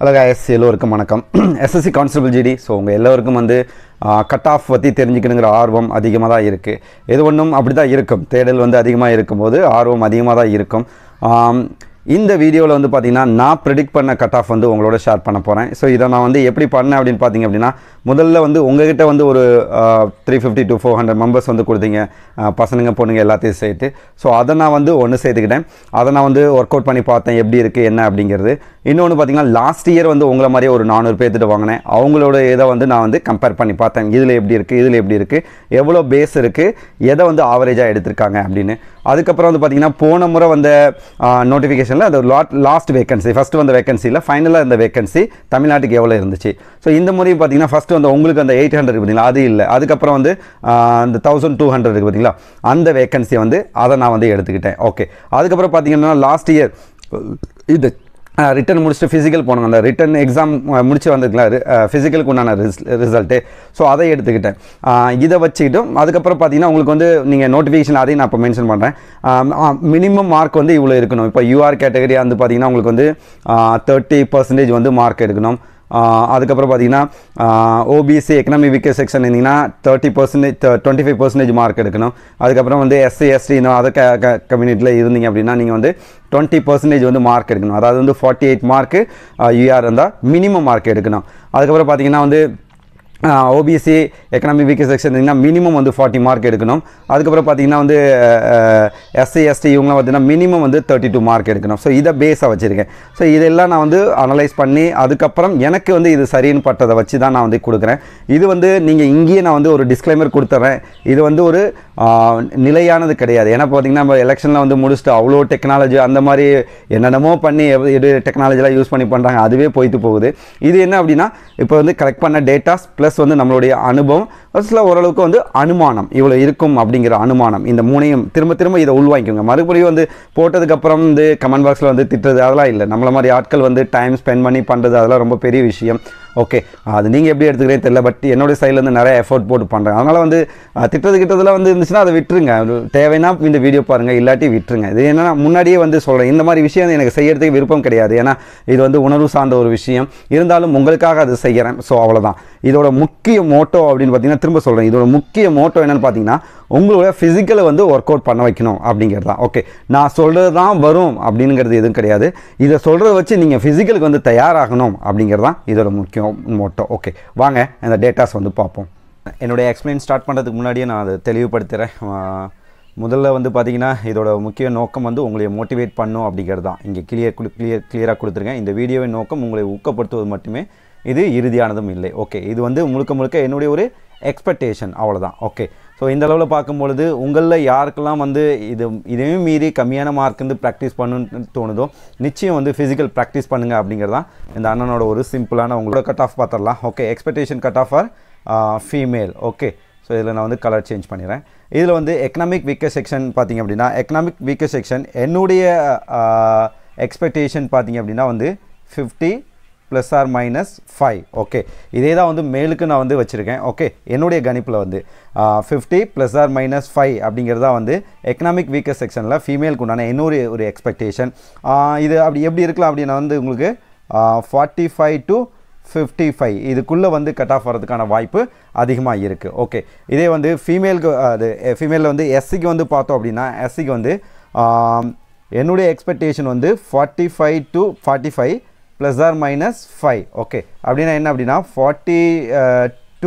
Hello guys, எல்லோருக்கும் வணக்கம். SSC constable GT. So உங்கள் எல்லோருக்கும் கட் ஆஃப் பற்றி தெரிஞ்சுக்கணுங்கிற ஆர்வம் அதிகமாக தான் இருக்குது. எது ஒன்றும் அப்படி தான் இருக்கும். தேடல் அதிகமாக இருக்கும்போது ஆர்வம் அதிகமாக தான் இருக்கும். இந்த வீடியோவில் பார்த்தீங்கன்னா நான் ப்ரெடிக்ட் பண்ண கட் ஆஃப் உங்களோட ஷேர் பண்ண போகிறேன். ஸோ இதை நான் எப்படி பண்ணேன் அப்படின்னு பார்த்தீங்க அப்படின்னா, முதல்ல உங்ககிட்ட ஒரு 350 to 400 மெம்பர்ஸ் கொடுத்தீங்க, பசங்க பொண்ணுங்க எல்லாத்தையும் சேர்த்து. ஸோ அதை நான் ஒன்று சேர்த்துக்கிட்டேன். அதை நான் ஒர்க் அவுட் பண்ணி பார்த்தேன் எப்படி இருக்குது என்ன அப்படிங்கிறது. இன்னொன்று பார்த்தீங்கன்னா, லாஸ்ட் இயர் உங்களை மாதிரியே ஒரு 400 பேர்த்துட்டு வாங்கினேன். அவங்களோட இதை நான் கம்பேர் பண்ணி பார்த்தேன். இதில் எப்படி இருக்குது, இதில் எப்படி இருக்குது, எவ்வளோ பேஸ் இருக்குது, எதை ஆவரேஜாக எடுத்திருக்காங்க அப்படின்னு. அதுக்கப்புறம் பார்த்தீங்கன்னா, போன முறை நோட்டிஃபிகேஷனில் அது லாஸ்ட் வேகன்சி, ஃபஸ்ட்டு வேகன்சியில் ஃபைனலாக இந்த வேகன்சி தமிழ்நாட்டுக்கு எவ்வளோ இருந்துச்சு. ஸோ இந்த முறையும் பார்த்தீங்கன்னா, ஃபஸ்ட்டு உங்களுக்கு அந்த 800 பார்த்தீங்களா, அது இல்லை. அதுக்கப்புறம் அந்த 1200 இருக்குது பார்த்தீங்களா, அந்த வேகன்சி அதை நான் எடுத்துக்கிட்டேன். ஓகே, அதுக்கப்புறம் பார்த்தீங்கன்னா, லாஸ்ட் இயர் இது ரிட்டன் முடிச்சுட்டு ஃபிசிக்கல் போனாங்க. அந்த ரிட்டன் எக்ஸாம் முடிச்சு வந்துருக்கலாம், ஃபிசிக்கலுக்கு உண்டான ரிசல்ட்டு. ஸோ அதை எடுத்துக்கிட்டேன். இதை வச்சுக்கிட்டும் அதுக்கப்புறம் பார்த்தீங்கன்னா, உங்களுக்கு நீங்கள் நோட்டிஃபிகேஷன் அதையும் நான் இப்போ மென்ஷன் பண்ணுறேன். மினிமம் மார்க் இவ்வளோ இருக்கணும். இப்போ யூஆர் கேட்டகரி பார்த்தீங்கன்னா, உங்களுக்கு 30% மார்க் எடுக்கணும். அதுக்கப்புறம் பார்த்தீங்கன்னா, ஓபிசி எக்கனாமிக் வீக்கர் செக்ஷன் இருந்தீங்கன்னா 30%, 25% மார்க் எடுக்கணும். அதுக்கப்புறம் எஸ்சி எஸ்டி இந்த அதர் கம்யூனிட்டியில் இருந்தீங்க அப்படின்னா நீங்கள் 20% மார்க் எடுக்கணும். அதாவது 48 மார்க்கு யூஆர் இருந்தால் மினிமம் மார்க் எடுக்கணும். அதுக்கப்புறம் பார்த்தீங்கன்னா ஓபிசி எக்கனாமிக் வீக்கர் செக்ஷன் இருந்தீங்கன்னா மினிமம் 40 மார்க் எடுக்கணும். அதுக்கப்புறம் பார்த்தீங்கன்னா எஸ்சி எஸ்டி இவங்களாம் பார்த்தீங்கன்னா மினிமம் 32 மார்க் எடுக்கணும். ஸோ இதை பேஸாக வச்சுருக்கேன். ஸோ இதெல்லாம் நான் அனலைஸ் பண்ணி அதுக்கப்புறம் எனக்கு இது சரின்னு பட்டதை வச்சு தான் நான் கொடுக்குறேன். இது நீங்கள் இங்கேயே நான் ஒரு டிஸ்க்ளைமர் கொடுத்துட்றேன். இது ஒரு நிலையானது கிடையாது. ஏன்னா பார்த்தீங்கன்னா, நம்ம எலெக்ஷனில் முடிச்சுட்டு அவ்வளோ டெக்னாலஜி அந்த மாதிரி என்னென்னமோ பண்ணி எது டெக்னாலஜிலாம் யூஸ் பண்ணி பண்ணுறாங்க, அதுவே போய்த்து போகுது. இது என்ன அப்படின்னா, இப்போ கலெக்ட் பண்ண டேட்டாஸ் ப்ளஸ் நம்மளுடைய அனுபவம் சில ஓரளவுக்கு அனுமானம் இவ்வளோ இருக்கும் அப்படிங்கிற அனுமானம். இந்த மூணையும் திரும்ப திரும்ப இதை உள்வாங்கிக்கோங்க. மறுபடியும் போட்டதுக்கப்புறம் கமெண்ட் பாக்ஸில் திட்டுறது அதெல்லாம் இல்லை. நம்மள மாதிரி ஆட்கள் டைம் ஸ்பெண்ட் பண்ணி பண்ணுறது அதெல்லாம் ரொம்ப பெரிய விஷயம். ஓகே, அது நீங்கள் எப்படி எடுத்துக்கிறேன்னு தெரியல. பட் என்னோடய சைட்லேருந்து நிறைய எஃபோர்ட் போட்டு பண்ணுறேன். அதனால் திட்டத்துக்கிட்டதெல்லாம் இருந்துச்சுன்னா அதை விட்டுருங்க. தேவைன்னா இந்த வீடியோ பாருங்கள், இல்லாட்டி விட்டுருங்க. இது என்னென்னா முன்னாடியே சொல்கிறேன், இந்த மாதிரி விஷயம் எனக்கு செய்யறதுக்கு விருப்பம் கிடையாது. ஏன்னா இது உணர்வு சார்ந்த ஒரு விஷயம். இருந்தாலும் உங்களுக்காக அது செய்கிறேன். ஸோ அவ்வளோதான். இதோட முக்கிய மோட்டோ அப்படின்னு பார்த்தீங்கன்னா, திரும்ப சொல்கிறேன், இதோட முக்கிய மோட்டோ என்னென்னு பார்த்தீங்கன்னா, உங்களோட ஃபிசிக்கலை ஒர்க் அவுட் பண்ண வைக்கணும் அப்படிங்கிறது தான். ஓகே, நான் சொல்கிறது தான் வரும் அப்படிங்கிறது எதுவும் கிடையாது. இதை சொல்கிறத வச்சு நீங்கள் ஃபிசிக்கலுக்கு தயாராகணும் அப்படிங்கிறது தான் இதோட முக்கிய மோட்டோ. ஓகே, வாங்க இந்த டேட்டாஸ் பார்ப்போம். என்னுடைய எக்ஸ்பிளைன் ஸ்டார்ட் பண்ணுறதுக்கு முன்னாடியே நான் அதை தெளிவுபடுத்துகிறேன். முதல்ல பார்த்தீங்கன்னா, இதோட முக்கிய நோக்கம் உங்களை மோட்டிவேட் பண்ணும் அப்படிங்கிறது தான். இங்கே கிளியராக கொடுத்துருக்கேன். இந்த வீடியோவின் நோக்கம் உங்களை ஊக்கப்படுத்துவது மட்டுமே, இது இறுதியானதும் இல்லை. ஓகே, இது முழுக்க முழுக்க என்னுடைய ஒரு எக்ஸ்பெக்டேஷன், அவ்வளோதான். ஓகே, ஸோ இந்த அளவில் பார்க்கும்பொழுது உங்களில் யாருக்கெல்லாம் இதையும் மீறி கம்மியான மார்க் ப்ராக்டிஸ் பண்ணணுன்னு தோணுதோ, நிச்சயம் ஃபிசிக்கல் ப்ராக்டிஸ் பண்ணுங்கள் அப்படிங்கிறது தான் இந்த அண்ணனோட ஒரு சிம்பிளான உங்களோட கட் ஆஃப் பார்த்துடலாம். Okay, expectation cut off or female. Okay, so இதில் நான் கலர் சேஞ்ச் பண்ணிடுறேன். இதில் எக்கனாமிக் வீக்கர் செக்ஷன் பார்த்திங்க அப்படின்னா, எக்கனாமிக் வீக்கர் செக்ஷன் என்னுடைய எக்ஸ்பெக்டேஷன் பார்த்திங்க அப்படின்னா 50 ±5. ஓகே, இதே தான் மேலுக்கு நான் வச்சுருக்கேன். ஓகே, என்னுடைய கணிப்பில் 50 ±5 அப்படிங்கிறது தான் எக்கனாமிக் வீக்கர் செக்ஷனில் ஃபீமேலுக்கு உண்டான என்னுடைய ஒரு எக்ஸ்பெக்டேஷன். இது அப்படி எப்படி இருக்கலாம் அப்படின்னா உங்களுக்கு 45 to 55 இதுக்குள்ளே கட் ஆஃப் வரதுக்கான வாய்ப்பு அதிகமாக இருக்குது. ஓகே, இதே ஃபீமேலுக்கு அது ஃபீமேலில் எஸ்சிக்கு பார்த்தோம் அப்படின்னா, எஸ்சிக்கு என்னுடைய எக்ஸ்பெக்டேஷன் 45 to 45 ±5. ஓகே, அப்படின்னா என்ன அப்படின்னா 40 to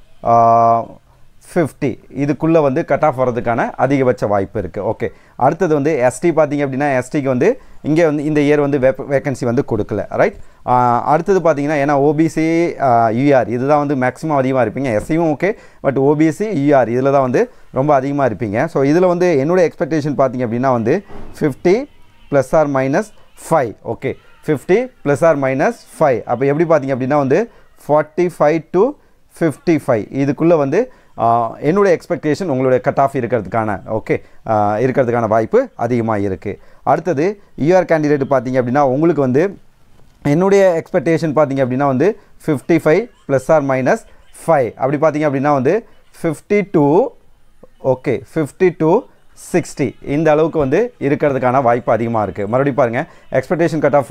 50 இதுக்குள்ளே கட் ஆஃப் வரதுக்கான அதிகபட்ச வாய்ப்பு இருக்குது. ஓகே, அடுத்தது எஸ்டி பார்த்திங்க அப்படின்னா, எஸ்டிக்கு இங்கே இந்த இயர் வேகன்சி கொடுக்கல. ரைட், அடுத்தது பார்த்திங்கன்னா, ஏன்னா ஓபிசி யூஆர் இதுதான் மேக்ஸிமம் அதிகமாக இருப்பீங்க. எஸ்சியும் ஓகே, பட் ஓபிசி யூஆர் இதில் தான் ரொம்ப அதிகமாக இருப்பீங்க. ஸோ இதில் என்னுடைய எக்ஸ்பெக்டேஷன் பார்த்திங்க அப்படின்னா 50 ±5. ஓகே, 50 ±5. அப்போ எப்படி பார்த்தீங்க அப்படின்னா 45 to 55 இதுக்குள்ளே என்னுடைய எக்ஸ்பெக்டேஷன் உங்களுடைய கட் ஆஃப் இருக்கிறதுக்கான இருக்கிறதுக்கான வாய்ப்பு அதிகமாக இருக்குது. அடுத்தது யூஆர் கேண்டிடேட் பார்த்தீங்க அப்படின்னா, உங்களுக்கு என்னுடைய எக்ஸ்பெக்டேஷன் பார்த்தீங்க அப்படின்னா 55 ±5. அப்படி பார்த்தீங்க அப்படின்னா 52 ஓகே 50 to 60 இந்த அளவுக்கு இருக்கிறதுக்கான வாய்ப்பு அதிகமாக இருக்குது. மறுபடியும் பாருங்கள், expectation cut off for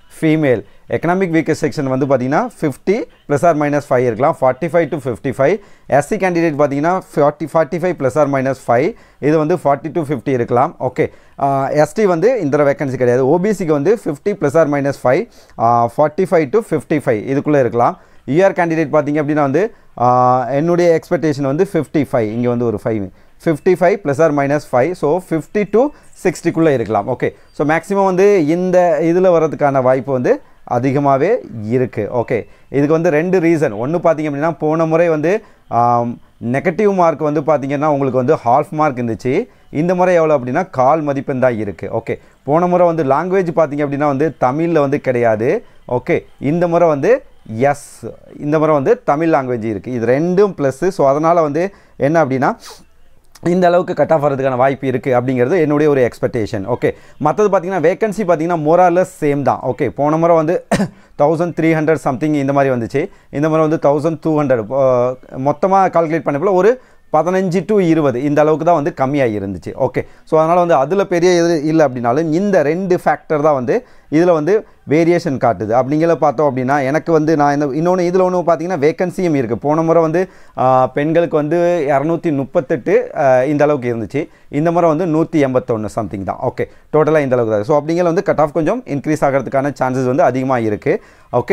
female. Economic weakest section வந்து பார்த்தீங்கன்னா 50 ±5 இருக்கலாம், 45 to 55. எஸ்சி கேண்டிடேட் பார்த்தீங்கன்னா 45 ±5, இது வந்து 40 to 50 இருக்கலாம். ஓகே, எஸ்டி வந்து இந்த வேக்கன்சி கிடையாது. ஓபிசிக்கு வந்து 50 ±5, 45 to 55 இதுக்குள்ளே இருக்கலாம். யூஆர் கேண்டிடேட் பார்த்தீங்க அப்படின்னா வந்து என்னுடைய எக்ஸ்பெக்டேஷன் வந்து 55, இங்கே வந்து ஒரு 5, 55 ±5, ஸோ 50 to 60க்குள்ளே இருக்கலாம். ஓகே, ஸோ மேக்ஸிமம் வந்து இந்த இதில் வர்றதுக்கான வாய்ப்பு வந்து அதிகமாகவே இருக்குது. ஓகே, இதுக்கு வந்து 2 ரீசன். ஒன்று பார்த்திங்க அப்படின்னா போன முறை வந்து நெகட்டிவ் மார்க் வந்து பார்த்திங்கன்னா உங்களுக்கு வந்து ஹால்ஃப் மார்க் இருந்துச்சு. இந்த முறை எவ்வளோ அப்படின்னா 1/4 மதிப்பெண் தான் இருக்குது. ஓகே, போன முறை வந்து லாங்குவேஜ் பார்த்திங்க அப்படின்னா வந்து தமிழில் வந்து கிடையாது. ஓகே, இந்த முறை வந்து இந்த முறை வந்து தமிழ் லாங்குவேஜ் இருக்குது. இது 2ம் ப்ளஸ்ஸு. ஸோ அதனால் வந்து என்ன அப்படின்னா இந்த அளவுக்கு கட் ஆஃப் வரதுக்கான வாய்ப்பு இருக்குது அப்படிங்கிறது என்னுடைய ஒரு எக்ஸ்பெக்டேஷன். ஓகே, மற்றது பார்த்திங்கன்னா வேகன்சி பார்த்திங்கன்னா மோரார்லெஸ் சேம் தான். ஓகே, போன முறை வந்து 1300 சம்திங் இந்த மாதிரி வந்துச்சு. இந்த முறை வந்து 1200 மொத்தமாக கால்குலேட் பண்ணப்போ ஒரு 15 to 20 இந்த அளவுக்கு தான் வந்து கம்மியாக இருந்துச்சு. ஓகே, ஸோ அதனால் வந்து அதில் பெரிய இது இல்லை அப்படின்னாலும் இந்த 2 ஃபேக்டர் தான் வந்து இதில் வந்து வேரியேஷன் காட்டுது. அப்படிங்கிற பார்த்தோம் அப்படின்னா எனக்கு வந்து நான் இன்னொன்று இதில் ஒன்று பார்த்தீங்கன்னா வேக்கன்சியும் இருக்குது. போன முறை வந்து பெண்களுக்கு வந்து 238 இந்த அளவுக்கு இருந்துச்சு. இந்த முறை வந்து 181 சம்திங் தான். ஓகே, டோட்டலாக இந்த அளவுக்கு தான். ஸோ அப்படிங்கிற வந்து கட் ஆஃப் கொஞ்சம் இன்க்ரீஸ் ஆகிறதுக்கான சான்சஸ் வந்து அதிகமாக இருக்குது. ஓகே,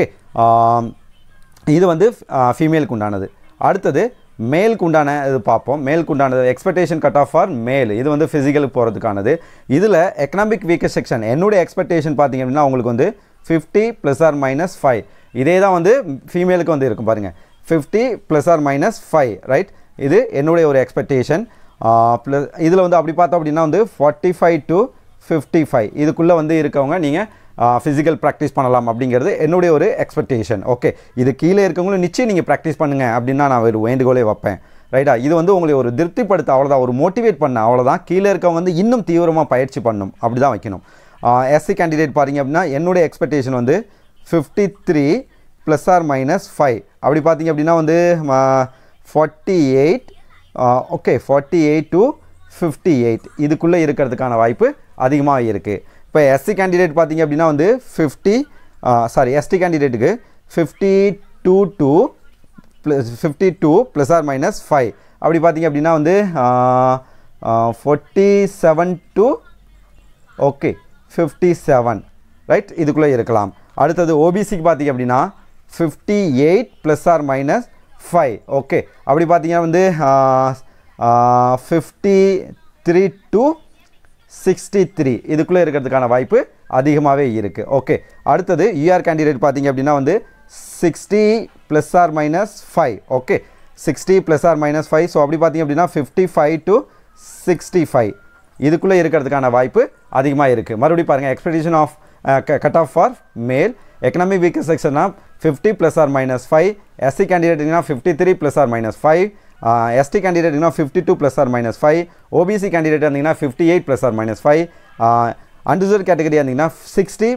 இது வந்து ஃபீமேலுக்கு உண்டானது. அடுத்தது மேலுக்கு உண்டான இது பார்ப்போம். மேலுக்கு உண்டானது எக்ஸ்பெக்டேஷன் கட் ஆஃப் ஃபார் மேல், இது வந்து ஃபிசிக்கலுக்கு போகிறதுக்கானது. இதில் எக்கனாமிக் வீக்கஸ்ட் செக்ஷன் என்னுடைய எக்ஸ்பெக்டேஷன் பார்த்திங்க அப்படின்னா உங்களுக்கு வந்து 50 ±5. இதே தான் வந்து ஃபீமேலுக்கு வந்து இருக்கும் பாருங்கள், 50 ±5, ரைட். இது என்னுடைய ஒரு எக்ஸ்பெக்டேஷன். ப்ளஸ் இதில் வந்து அப்படி பார்த்தோம் அப்படின்னா வந்து 45 to 55 இதுக்குள்ளே வந்து இருக்கவங்க நீங்கள் ஃபிசிக்கல் ப்ராக்டிஸ் பண்ணலாம் அப்படிங்கிறது என்னுடைய ஒரு எக்ஸ்பெக்டேஷன். ஓகே, இது கீழே இருக்கவங்களும் நிச்சயம் நீங்கள் ப்ராக்டிஸ் பண்ணுங்கள் அப்படின்னா நான் ஒரு வேண்டுகோளே வைப்பேன். ரைட்டா, இது வந்து உங்களை ஒரு திருப்திப்படுத்த அவ்வளோதான், ஒரு மோட்டிவேட் பண்ண அவ்வளோதான். கீழே இருக்கவங்க வந்து இன்னும் தீவிரமாக பயிற்சி பண்ணணும், அப்படி தான் வைக்கணும். எஸ்சி கேண்டிடேட் பாருங்க அப்படின்னா என்னுடைய எக்ஸ்பெக்டேஷன் வந்து 53 ±5. அப்படி பார்த்தீங்க அப்படின்னா வந்து 48, ஓகே 48 to 58 இதுக்குள்ளே இருக்கிறதுக்கான வாய்ப்பு அதிகமாக இருக்குது. இப்போ எஸ்சி கேண்டிடேட் பார்த்திங்க அப்படின்னா வந்து எஸ்டி கேண்டிடேட்டுக்கு 52 to 52 ±5. அப்படி பார்த்திங்க அப்படின்னா வந்து 47 to 57, ரைட், இதுக்குள்ளே இருக்கலாம். அடுத்தது ஓபிசிக்கு பார்த்திங்க அப்படின்னா 58 ±5. ஓகே, அப்படி பார்த்திங்கன்னா வந்து 53 to 63 இதுக்குள்ளே இருக்கிறதுக்கான வாய்ப்பு அதிகமாகவே இருக்குது. ஓகே, அடுத்தது யூஆர் கேண்டிடேட் பார்த்திங்க அப்படின்னா வந்து 60 ±5. ஓகே, 60 ±5. ஸோ அப்படி பார்த்திங்க அப்படின்னா 55 to 65 இதுக்குள்ளே இருக்கிறதுக்கான வாய்ப்பு அதிகமாக இருக்குது. மறுபடியும் பாருங்கள், expectation off cut off for male economic weakest செக்ஷன்னா 50 ±5, எஸ்சி கேண்டிடேட்னா 53 ±5, எஸ்டி கேண்டிடேட்னா 52 ±5, ஓபிசி கேண்டிடேட் இருந்தீங்கன்னா 58 ±5, அன்ரிசர்வ்ட் கேட்டகரியாக இருந்தீங்கன்னா 60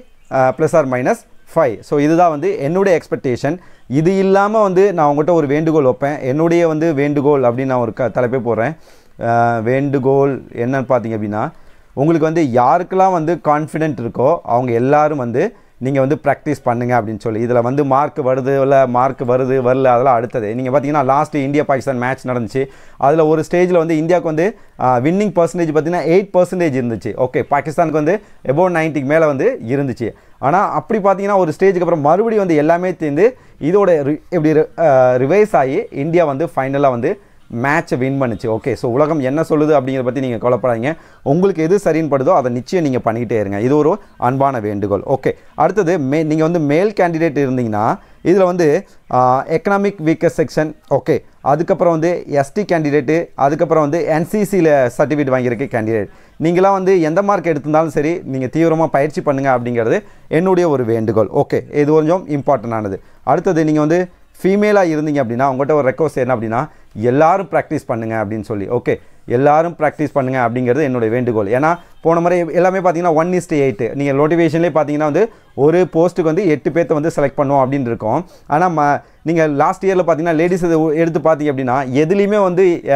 ±5. ஸோ இதுதான் வந்து என்னுடைய எக்ஸ்பெக்டேஷன். இது இல்லாமல் வந்து நான் உங்கள்கிட்ட ஒரு வேண்டுகோள் வைப்பேன். என்னுடைய வந்து வேண்டுகோள் அப்படின்னு நான் ஒரு தலைப்பே போடுறேன். வேண்டுகோள் என்னன்னு பார்த்தீங்க அப்படின்னா, உங்களுக்கு வந்து யாருக்கெல்லாம் வந்து கான்ஃபிடென்ட் இருக்கோ அவங்க எல்லோரும் வந்து நீங்கள் வந்து ப்ராக்டிஸ் பண்ணுங்கள் அப்படின்னு சொல்லி. இதில் வந்து மார்க் வருது இல்லை மார்க் வருது வரல அதெல்லாம் அடுத்தது. நீங்கள் பார்த்தீங்கன்னா லாஸ்ட்டு இந்தியா பாகிஸ்தான் மேட்ச் நடந்துச்சு. அதில் ஒரு ஸ்டேஜில் வந்து இந்தியாவுக்கு வந்து வின்னிங் பர்சன்டேஜ் பார்த்தீங்கன்னா 8% இருந்துச்சு. ஓகே, பாகிஸ்தானுக்கு வந்து எபோவ் 90க்கு மேலே வந்து இருந்துச்சு. ஆனால் அப்படி பார்த்தீங்கன்னா ஒரு ஸ்டேஜுக்கு அப்புறம் மறுபடியும் வந்து எல்லாமே சேர்ந்து இதோட எப்படி ரிவைஸ் ஆகி இந்தியா வந்து ஃபைனலாக வந்து மேட்சை வின் பண்ணுச்சு. ஓகே, ஸோ உலகம் என்ன சொல்லுது அப்படிங்கிறத பற்றி நீங்கள் கவலைப்படாதீங்க. உங்களுக்கு எது சரின்னு படுதோ அதை நிச்சயம் நீங்கள் பண்ணிக்கிட்டே இருங்க. இது ஒரு அன்பான வேண்டுகோள். ஓகே, அடுத்தது நீங்கள் வந்து மேல் கேண்டிடேட் இருந்தீங்கன்னா இதில் வந்து எக்கனாமிக் வீக்கஸ்ட் செக்ஷன், ஓகே, அதுக்கப்புறம் வந்து எஸ்டி கேண்டிடேட்டு, அதுக்கப்புறம் வந்து என்சிசியில் சர்டிஃபிகேட் வாங்கியிருக்க கேண்டிடேட், நீங்களாம் வந்து எந்த மார்க் எடுத்திருந்தாலும் சரி நீங்கள் தீவிரமாக பயிற்சி பண்ணுங்கள் அப்படிங்கிறது என்னுடைய ஒரு வேண்டுகோள். ஓகே, இது கொஞ்சம் இம்பார்ட்டண்டானது. அடுத்தது நீங்கள் வந்து ஃபீமேலாக இருந்தீங்க அப்படின்னா உங்கள்கிட்ட ஒரு ரெக்வஸ்ட் என்ன அப்படின்னா, எல்லாரும் ப்ராக்டிஸ் பண்ணுங்கள் அப்படின்னு சொல்லி. ஓகே, எல்லாரும் ப்ராக்டிஸ் பண்ணுங்கள் அப்படிங்கிறது என்னுடைய வேண்டுகோள். ஏன்னா போன முறை எல்லாமே பார்த்தீங்கன்னா 1:8. நீங்கள் நோட்டிஃபிகேஷன்லேயே பார்த்தீங்கன்னா வந்து ஒரு போஸ்ட்டுக்கு வந்து 8 பேர்த்த வந்து செலக்ட் பண்ணுவோம் அப்படின்னு இருக்கோம். ஆனால் நீங்கள் லாஸ்ட் இயரில் பார்த்தீங்கன்னா லேடிஸ் எடுத்து பார்த்தீங்க அப்படின்னா எதுலேயுமே வந்து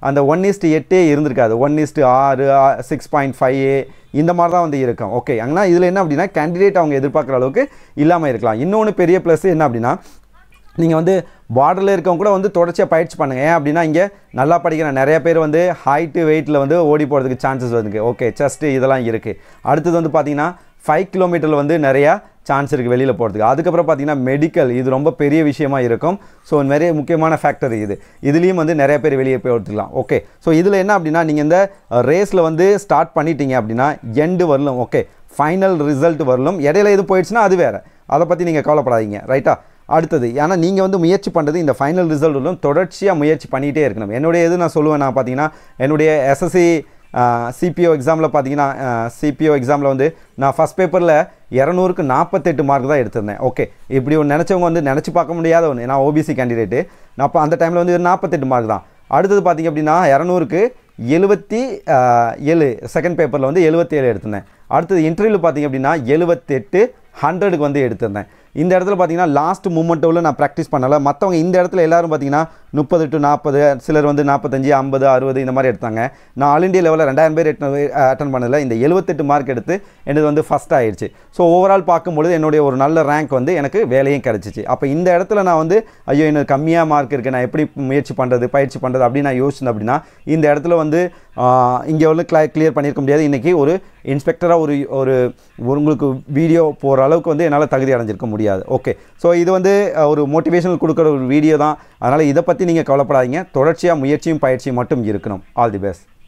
அந்த 1:8 இருந்திருக்காது. 1:6 6.5 இந்த மாதிரி தான் வந்து இருக்கும். ஓகே, ஆனால் இதில் என்ன அப்படின்னா கேண்டிடேட் அவங்க எதிர்பார்க்குற அளவுக்கு இல்லாமல் இருக்கலாம். இன்னொன்று பெரிய ப்ளஸ் என்ன அப்படின்னா நீங்கள் வந்து பார்டரில் இருக்கவங்க கூட வந்து தொடர்ச்சியாக பயிற்சி பண்ணுங்கள். ஏன் அப்படின்னா இங்கே நல்லா படிக்கிற நிறைய பேர் வந்து ஹைட்டு வெயிட்டில் வந்து ஓடி போகிறதுக்கு சான்சஸ் வருதுங்க. ஓகே, செஸ்ட்டு இதெல்லாம் இருக்குது. அடுத்தது வந்து பார்த்திங்கன்னா 5 கிலோமீட்டரில் வந்து நிறையா சான்ஸ் இருக்குது வெளியில் போகிறதுக்கு. அதுக்கப்புறம் பார்த்திங்கன்னா மெடிக்கல், இது ரொம்ப பெரிய விஷயமா இருக்கும். ஸோ நிறைய முக்கியமான ஃபேக்டர் இதுலேயும் வந்து நிறைய பேர் வெளியே போய் எடுத்துக்கலாம். ஓகே, ஸோ இதில் என்ன அப்படின்னா நீங்கள் இந்த ரேஸில் வந்து ஸ்டார்ட் பண்ணிட்டீங்க அப்படின்னா எண்டு வரலும். ஓகே, ஃபைனல் ரிசல்ட் வரலும். இடையில எது போயிடுச்சுன்னா அது வேறு, அதை பற்றி நீங்கள் கவலைப்படாதீங்க. ரைட்டா? அடுத்தது ஏன்னா நீங்கள் வந்து முயற்சி பண்ணுறது இந்த ஃபைனல் ரிசல்ட் வரலும் தொடர்ச்சியாக முயற்சி பண்ணிகிட்டே இருக்கணும். என்னுடைய எது நான் சொல்லுவேன், நான் பார்த்தீங்கன்னா என்னுடைய எஸ்எஸ்சி சிபிஓ எக்ஸாமில் பார்த்தீங்கன்னா சிபிஓ எக்ஸாமில் வந்து நான் ஃபஸ்ட் பேப்பரில் 200க்கு 48 மார்க் தான் எடுத்திருந்தேன். ஓகே, இப்படி ஒன்று நினச்சவங்க வந்து நினச்சி பார்க்க முடியாத ஒன்று. நான் ஓபிசி கேண்டிடேட்டு. நான் அப்போ அந்த டைமில் வந்து 48 மார்க் தான். அடுத்தது பார்த்திங்க அப்படின்னா 200க்கு 77 செகண்ட் பேப்பரில் வந்து 77 எடுத்திருந்தேன். அடுத்தது இன்டர்வியூவில் பார்த்திங்க அப்படின்னா 78 100க்கு வந்து எடுத்திருந்தேன். இந்த இடத்துல பார்த்தீங்கன்னா லாஸ்ட் மூமெண்ட்டில் நான் ப்ராக்டிஸ் பண்ணலை. மற்றவங்க இந்த இடத்துல எல்லோரும் பார்த்தீங்கன்னா 30 to 40, சிலர் வந்து 45 50 60 இந்த மாதிரி எடுத்தாங்க. நான் ஆல் இண்டியா லெவலில் 2000 பேர் அட்டன் பண்ணதில்லை. இந்த 78 மார்க் எடுத்து எனக்கு வந்து ஃபஸ்ட் ஆகிடுச்சு. ஸோ ஓவரால் பார்க்கும்பொழுது என்னுடைய ஒரு நல்ல ரேங்க் வந்து எனக்கு வேலையும் கிடச்சிச்சு. அப்போ இந்த இடத்துல நான் வந்து ஐயோ எனக்கு கம்மியாக மார்க் இருக்குது, நான் எப்படி முயற்சி பண்ணுறது பயிற்சி பண்ணுறது அப்படின்னு நான் யோசிச்சேன் அப்படின்னா இந்த இடத்துல வந்து இங்கே வந்து கிளியர் பண்ணியிருக்க முடியாது. இன்றைக்கி ஒரு இன்ஸ்பெக்டராக ஒரு உங்களுக்கு வீடியோ போகிற அளவுக்கு வந்து என்னால் தகுதி அடைஞ்சிருக்க முடியாது. ஓகே, ஸோ இது வந்து ஒரு மோட்டிவேஷனல் கொடுக்குற ஒரு வீடியோ தான். அதனால் இதை பற்றி நீங்கள் கவலைப்படாதீங்க. தொடர்ச்சியாக முயற்சியும் பயிற்சியும் மட்டும் இருக்கணும். All the best.